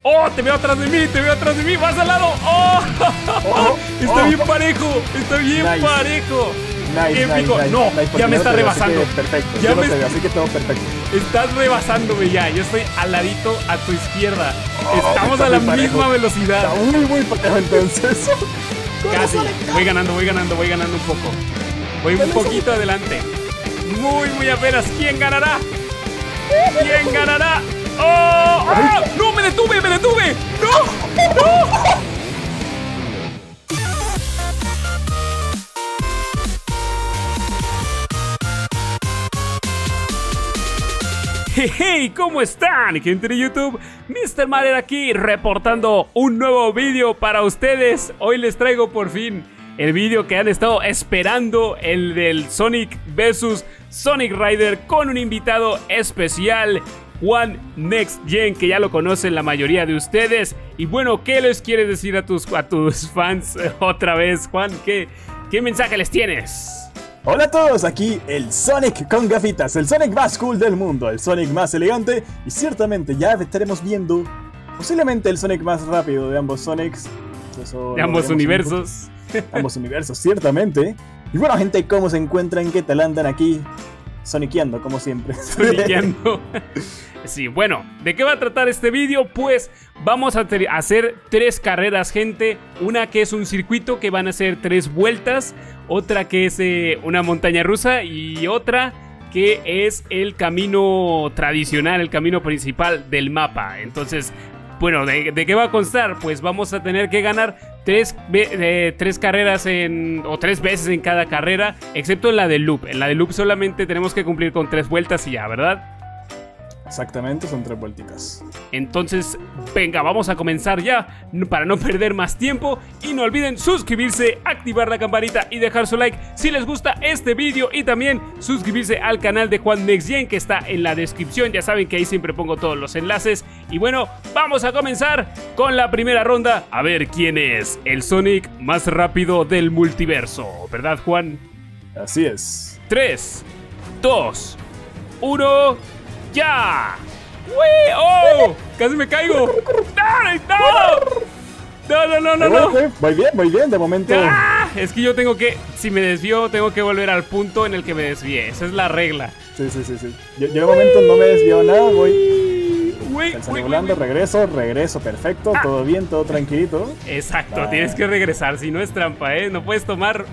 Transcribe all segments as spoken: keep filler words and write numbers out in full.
¡Oh! Te veo atrás de mí, te veo atrás de mí. ¡Vas al lado! ¡Oh! oh está oh. bien parejo, está bien nice. parejo. Nice, Épico. nice, no, nice, ya me está rebasando. Perfecto, ya yo me... no sé, así que todo perfecto. Estás rebasándome ya, yo estoy al ladito a tu izquierda. Oh, Estamos a la misma parejo. velocidad. Está muy, muy parejo entonces. Casi, voy ganando, voy ganando, voy ganando un poco. Voy un poquito adelante. Muy, muy apenas. ¿Quién ganará? ¿Quién ganará? ¡Oh! ¡Oh! ¡No! ¡Me detuve! ¡Me detuve! ¡No! ¡No! Hey, hey, ¿cómo están, gente de YouTube? mister Mario aquí, reportando un nuevo vídeo para ustedes. Hoy les traigo por fin el vídeo que han estado esperando, el del Sonic versus Sonic Rider, con un invitado especial, Juan Next Gen, que ya lo conocen la mayoría de ustedes. Y bueno, ¿qué les quieres decir a tus, a tus fans otra vez, Juan? ¿Qué, qué mensaje les tienes? Hola a todos, aquí el Sonic con gafitas, el Sonic más cool del mundo, el Sonic más elegante, y ciertamente ya estaremos viendo posiblemente el Sonic más rápido de ambos Sonics. Eso de ambos universos. Ambos universos, ciertamente. Y bueno, gente, ¿cómo se encuentran? ¿Qué tal andan aquí? Sonikeando, como siempre. Sonikeando. Sí, bueno, ¿de qué va a tratar este vídeo? Pues vamos a hacer tres carreras, gente. Una que es un circuito que van a ser tres vueltas. Otra que es eh, una montaña rusa. Y otra que es el camino tradicional, el camino principal del mapa. Entonces, bueno, ¿de, de qué va a constar? Pues vamos a tener que ganar tres, eh, tres carreras en, o tres veces en cada carrera, excepto en la de loop. En la de loop solamente tenemos que cumplir con tres vueltas y ya, ¿verdad? Exactamente, son tres vuelticas. Entonces, venga, vamos a comenzar ya, para no perder más tiempo. Y no olviden suscribirse, activar la campanita y dejar su like si les gusta este vídeo. Y también suscribirse al canal de Juan Next Gen, que está en la descripción. Ya saben que ahí siempre pongo todos los enlaces. Y bueno, vamos a comenzar con la primera ronda. A ver quién es el Sonic más rápido del multiverso, ¿verdad, Juan? Así es. tres, dos, uno... ¡Ya! ¡Uy! ¡Oh! ¡Casi me caigo! ¡No! ¡No! ¡No, no, no, no! no. Voy bien, voy bien, de momento. ¡Ah! Es que yo tengo que... Si me desvío, tengo que volver al punto en el que me desvié. Esa es la regla. Sí, sí, sí, sí. Yo, yo de momento no me desvío nada, voy... Uy, uy, volando, uy, regreso, regreso, perfecto, ah. todo bien, todo tranquilito. Exacto, ah. tienes que regresar, si no es trampa, ¿eh? No puedes tomar...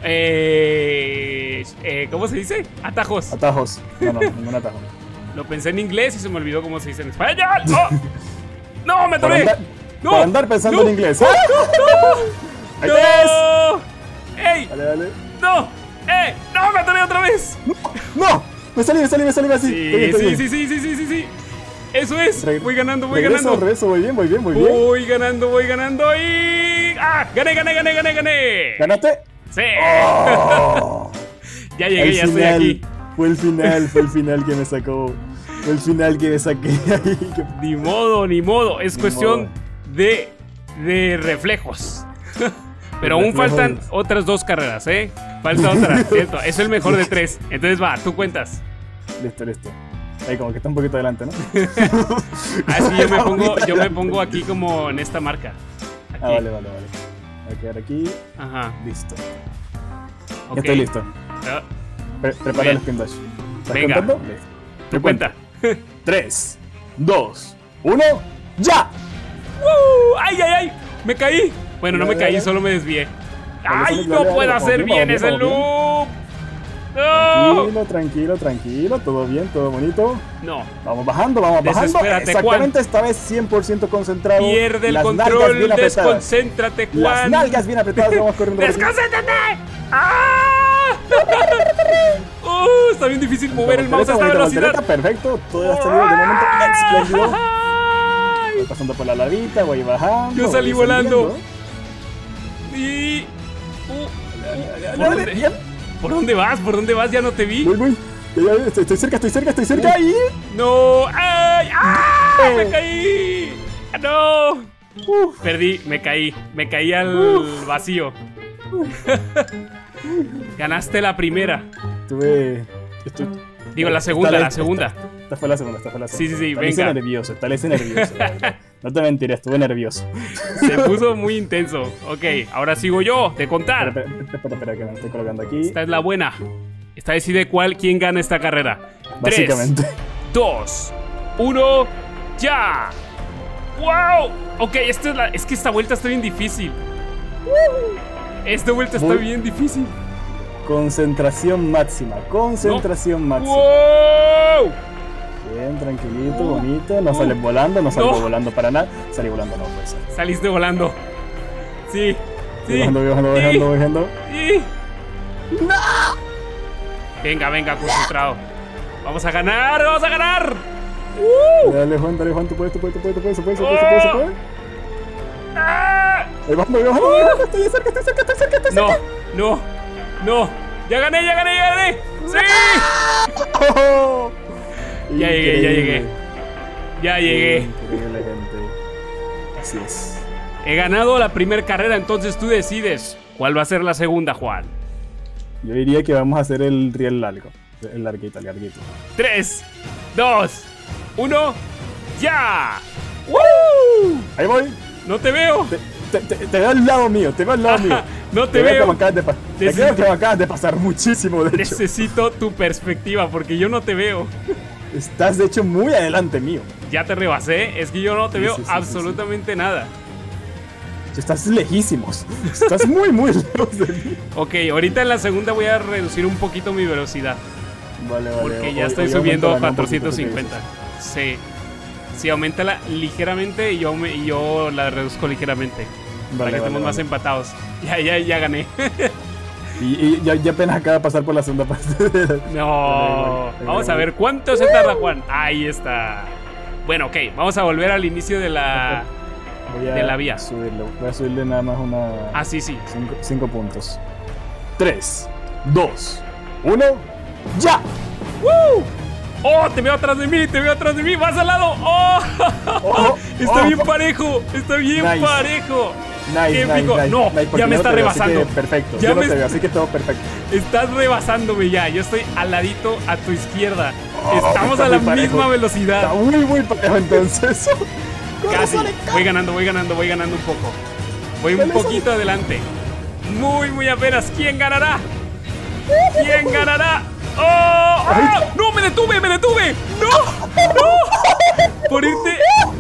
Eh, eh, ¿Cómo se dice? Atajos. Atajos. No, no, ningún atajo. Lo pensé en inglés y se me olvidó cómo se dice en español. ¡Oh! ¡No, me atoré! Para, no, para andar pensando no, en inglés. ¡No! ¡No! ¡Ahí ¡No! ¡Ey! Dale, dale. ¡No! ¡Eh! ¡No, me atoré otra vez! ¡No! ¡No! ¡Me salí, me salí, me salí así! Sí, bien, sí, sí, sí, sí, sí, sí, sí. Eso es. Re voy ganando, voy regreso, ganando. Regreso, voy bien, voy bien, voy bien. Voy ganando, voy ganando y... ¡Ah! ¡Gané, gané, gané, gané, gané! ¿Ganaste? ¡Sí! Oh. Ya llegué, al ya final, estoy aquí. Fue el final, fue el final que me sacó. Fue el final que me saqué ahí. Ni modo, ni modo. Es ni cuestión modo. de, de reflejos. Pero aún reflejos. faltan otras dos carreras, ¿eh? Falta otra, ¿cierto? Es el mejor de tres. Entonces va, tú cuentas. Listo, listo. Ahí como que está un poquito adelante, ¿no? Ah, es que yo me pongo, yo me pongo aquí como en esta marca. Aquí. Ah, vale, vale, vale. Voy a quedar aquí. Ajá. Listo. Okay. Estoy listo. Ah. Pre prepara el spin dash. ¿Estás Venga. contando? Listo. ¿Te cuenta? tres, dos, uno, ¡ya! ¡Uh! ¡Ay, ay, ay! ¡Me caí! Bueno, no dale, me caí, dale. solo me desvié. Dale, ¡Ay, dale, no dale, puedo dale, hacer vamos, bien vamos, ese vamos, loop! ¡No! Tranquilo, tranquilo, tranquilo. Todo bien, todo bonito. No. Vamos bajando, vamos bajando. Desespérate, Exactamente, Juan. esta vez cien por ciento concentrado. Pierde el Las control, bien desconcéntrate, Juan. Las nalgas bien apretadas, vamos corriendo. ¡Desconcéntrate! ¡Ah! uh, está bien difícil mover el mouse a esta velocidad. Perfecto, todo ha salido de momento espléndido. Voy pasando por la lavita, voy bajando. Yo salí voy volando. Y... Uh, uh, ¿Por dónde? Bien. ¿Por dónde vas? ¿Por dónde vas? Ya no te vi. Voy, voy. Estoy, estoy cerca, estoy cerca, estoy cerca. Ahí. No. ¡Ay! ¡Ah! ¡Me caí! ¡No! Uh, perdí, me caí. Me caí al uh. vacío. Ganaste la primera. Tuve... Estoy... Digo, la segunda, la segunda. Esta fue la segunda, esta fue la segunda. Sí, sí, sí, Talece venga. nervioso, talece nervioso. No te mentiré, estuve nervioso. Se puso muy intenso. Ok, ahora sigo yo de contar. Espera, espera, espera, espera, que me estoy colocando aquí. Esta es la buena. Esta decide cuál, quién gana esta carrera. Básicamente. tres, dos, uno, ya. ¡Wow! Ok, esta es, la, es que esta vuelta está bien difícil. Esta vuelta está Muy- bien difícil. Concentración máxima, concentración máxima. ¡Wow! Bien, tranquilito, Uh, bonito. No uh, sales volando, no salgo no. volando para nada. Salí volando, no puede ser. Saliste volando. Sí, sí. Voy bajando, voy bajando, voy sí, bajando, voy bajando. sí. Venga, venga, concentrado. Vamos a ganar, vamos a ganar. ¡Uh! Dale, Juan, dale, Juan, tú puedes, tú puedes, tú puedes, tú puedes, tú puedes, tú puedes, tú puedes, tú puedes. ¡Ah! Voy bajando, voy bajando, voy bajando. Estoy cerca, estoy cerca, estoy cerca, estoy No, cerca. no, no. Ya gané, ya gané, ya gané. ¡Sí! ¡Oh! Ya llegué, ya Increíble. llegué. Ya llegué. Increíble, gente. Así es. He ganado la primera carrera, entonces tú decides cuál va a ser la segunda, Juan. Yo diría que vamos a hacer el riel largo. El larguito, el larguito. tres, dos, uno, ya. ¡Woo! Ahí voy. No te veo. Te, te, te, te veo al lado mío, te veo al lado mío. No te Creo que veo. me acabas de pa- te Necesito- creo que me acabas de pasar muchísimo, de hecho. Necesito tu perspectiva porque yo no te veo. Estás, de hecho, muy adelante mío. Ya te rebasé, es que yo no te Sí, veo sí, sí, sí, absolutamente nada. Estás lejísimos. Estás muy, muy lejos de mí. Ok, ahorita en la segunda voy a reducir un poquito mi velocidad. Vale, vale. Porque Hoy- ya estoy hoy subiendo a aumentala un poquito, cuatrocientos ¿qué cincuenta. dices? Sí. Sí, aumentala ligeramente y yo, me, y yo la reduzco ligeramente. para Vale, que vale, estemos más vale. empatados. Ya, ya, ya gané. Y, y ya, ya apenas acaba de pasar por la segunda parte. de- No. Vale, vale, Vamos a vale. ver cuánto se tarda, Juan. Ahí está. Bueno, ok. Vamos a volver al inicio de la... Voy a de la vía. subirle, voy a subirle nada más una... Ah, sí, sí. Cinco, cinco puntos. Tres, dos, uno, ¡ya! ¡Woo! ¡Oh! Te veo atrás de mí, te veo atrás de mí. ¡Vas al lado! ¡Oh! Oh, Está oh, bien oh. parejo. Está bien Nice. parejo. Nice, ¡Qué nice, épico! nice, No, nice, porque ya me yo está no te veo, así que rebasando. perfecto, Ya yo no me te es- veo, así que todo perfecto. Estás rebasándome ya. Yo estoy al ladito a tu izquierda. Oh, Estamos está a la muy parejo. misma Está velocidad. muy, muy parejo entonces. Corre, Casi. Sonic, Voy ganando, voy ganando, voy ganando un poco. Voy un Dale, poquito Sonic. adelante. Muy, muy apenas. ¿Quién ganará? ¿Quién ganará? ¡Oh! ¡Ah! ¡No! ¡Me detuve! ¡Me detuve! ¡No! ¡No! ¡Por irte!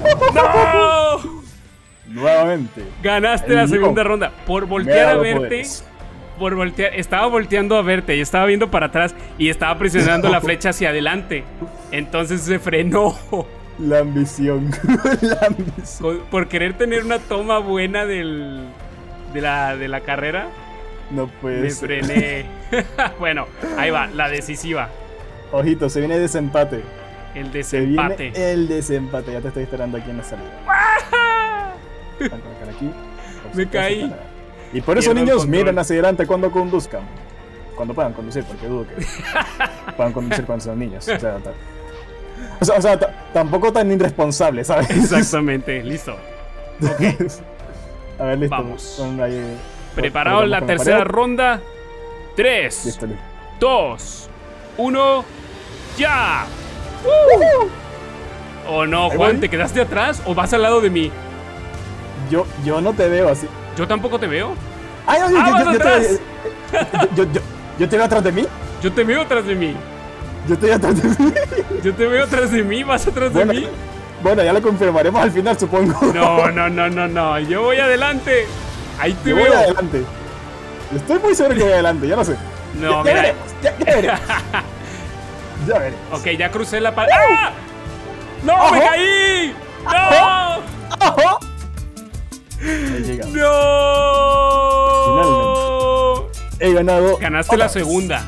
¡No! Nuevamente. Ganaste El la mío. segunda ronda. Por Me ha voltear a dado verte. poderes. Por voltear. Estaba volteando a verte. Y estaba viendo para atrás. Y estaba presionando la flecha hacia adelante. Entonces se frenó. La ambición. La ambición. Con- Por querer tener una toma buena del, de, la, de la carrera. No puede Me ser. frené. Bueno, ahí va, la decisiva. Ojito, se viene desempate. El Se desempate. viene el desempate. Ya te estoy esperando aquí en la salida. Voy a colocar aquí. Por Me supuesto, caí. para- Y por eso, Pierdo el niños, control. miren hacia adelante cuando conduzcan. Cuando puedan conducir, porque dudo que puedan conducir cuando son niños. O sea, ta- o sea, o sea, ta- tampoco tan irresponsable, ¿sabes? Exactamente, listo. A ver, listo. Vamos. Con ahí- Preparado colocamos la con tercera pared. ronda. tres, Listo, listo. dos, uno, ya. Oh no, Ahí Juan, voy. ¿te quedaste atrás o vas al lado de mí? Yo, yo no te veo así. Yo tampoco te veo. ¡Ay, no, yo, Ah, yo, vas yo, yo atrás. te, yo, yo, yo te veo atrás de mí. Yo te veo atrás de mí. Yo estoy atrás de mí. Yo te veo atrás de mí, vas atrás de Bueno, mí. bueno, ya lo confirmaremos al final, supongo. No, no, no, no, no. Yo voy adelante. Ahí te Yo voy veo. adelante. Estoy muy seguro que voy adelante, ya no sé. No, ya, ya mira. veremos, ya, ya veremos. Ya veremos. Ok, ya crucé la pared. ¡Ah! ¡No, me Ajá. caí! ¡No! ¡Ojo! Ahí llegamos. ¡No! He ganado. Ganaste la otra vez. segunda.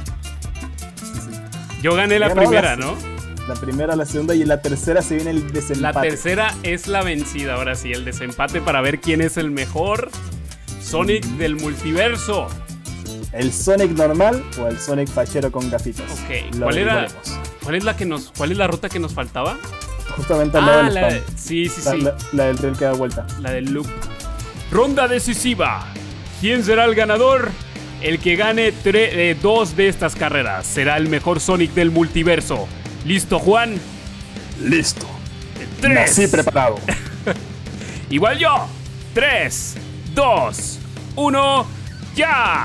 Yo gané la He ganado primera, la- ¿no? La primera, la segunda y en la tercera se viene el La desempate. tercera es la vencida, ahora sí, el desempate para ver quién es el mejor Sonic del multiverso. ¿El Sonic normal o el Sonic fachero con gafitas? Ok, Lo ¿cuál era? averiguaremos. ¿Cuál es la que nos, cuál es la ruta que nos faltaba? Justamente al lado Ah, del la, spam. sí, sí, La, sí, la- la del riel que da vuelta. la del loop. Ronda decisiva. ¿Quién será el ganador? El que gane tre- eh, dos de estas carreras será el mejor Sonic del multiverso. ¿Listo, Juan? Listo. Tres, Nací preparado. Igual yo. tres, dos, uno, ¡ya!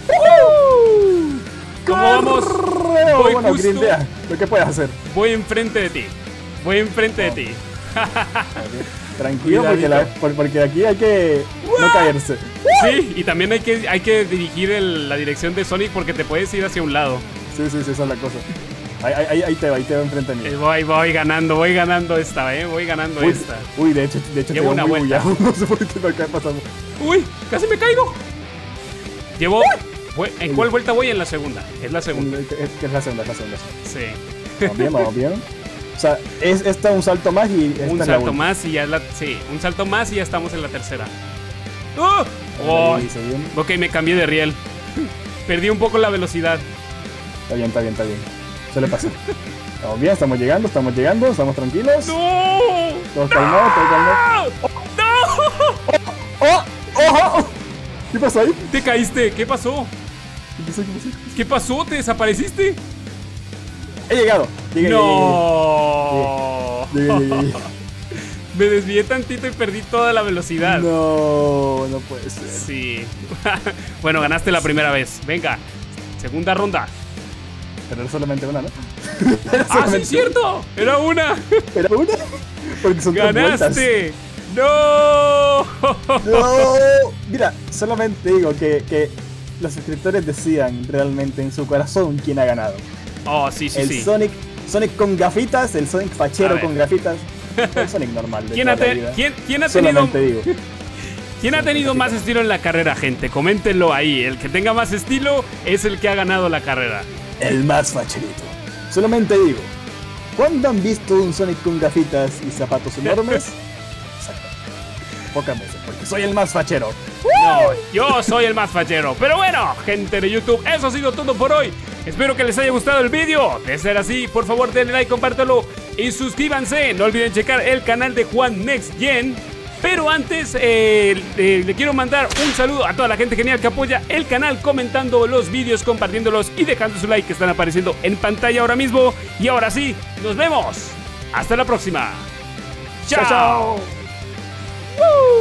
¿Cómo vamos? Voy Bueno, justo- grindea. ¿Lo que puedes hacer? Voy enfrente de ti. Voy enfrente de ti. Tranquilo, porque, la- por- porque aquí hay que no caerse. Sí, y también hay que, hay que dirigir el- la dirección de Sonic porque te puedes ir hacia un lado. Sí, sí, sí, esa es la cosa. Ahí, ahí, ahí- ahí te va, ahí te va enfrente de mí. Eh, Voy, voy ganando, voy ganando esta, eh. Voy ganando Uy, esta. uy, de hecho, de hecho Llevo te una veo muy vuelta. bullado. No sé por qué me acaba pasando. Uy, casi me caigo. Llevo. voy- ¿En cuál vuelta voy? En la segunda. Es la segunda. Es que es la segunda, es la segunda. Sí. Vamos bien, vamos bien. O sea, es esta un salto más y esta Un es la salto última. más y ya es la. Sí, un salto más y ya estamos en la tercera. ¡Oh! Oh, Ahí, se viene. ok, me cambié de riel. Perdí un poco la velocidad. Está bien, está bien, está bien. Suele pasar. Estamos bien, estamos llegando, estamos llegando, estamos tranquilos. ¡No! Todos calmados, todos calmados. ¡No! ¡Oh! ¡Oh! ¡Oh! ¿Qué pasó ahí? Te caíste. ¿Qué pasó? ¿Qué pasó? ¿Qué pasó? ¿Qué pasó? ¿Te desapareciste? He llegado. Llegué, No. llegué, llegué, llegué, llegué. Me desvié tantito y perdí toda la velocidad. No, no puede ser. Sí. Bueno, ganaste la primera vez. Venga. Segunda ronda. Pero era solamente una, ¿no? ¡Ah, sí, cierto! Era una. ¿Era una? Porque son tres vueltas. ¡Ganaste! ¡No! No, mira, solamente digo que, que los suscriptores decían realmente en su corazón quién ha ganado. Oh, sí, sí, el sí. Sonic, Sonic con gafitas, el Sonic A fachero ver. con gafitas, el Sonic normal de ¿Quién toda ha, te- la vida. ¿quién, quién ha tenido, Solamente digo. ¿quién ha tenido más estilo en la carrera, gente? Coméntenlo ahí. El que tenga más estilo es el que ha ganado la carrera. El más facherito. Solamente digo, ¿cuándo han visto un Sonic con gafitas y zapatos enormes? Exacto. Pocas veces, porque soy el más fachero. No, yo soy el más fachero. Pero bueno, gente de YouTube, eso ha sido todo por hoy. Espero que les haya gustado el vídeo. De ser así, por favor denle like, compártelo y suscríbanse. No olviden checar el canal de Juan Next Gen. Pero antes, eh, eh, le quiero mandar un saludo a toda la gente genial que apoya el canal, comentando los vídeos, compartiéndolos y dejando su like que están apareciendo en pantalla ahora mismo. Y ahora sí, nos vemos. Hasta la próxima. Chao. Chao, chao. ¡Woo!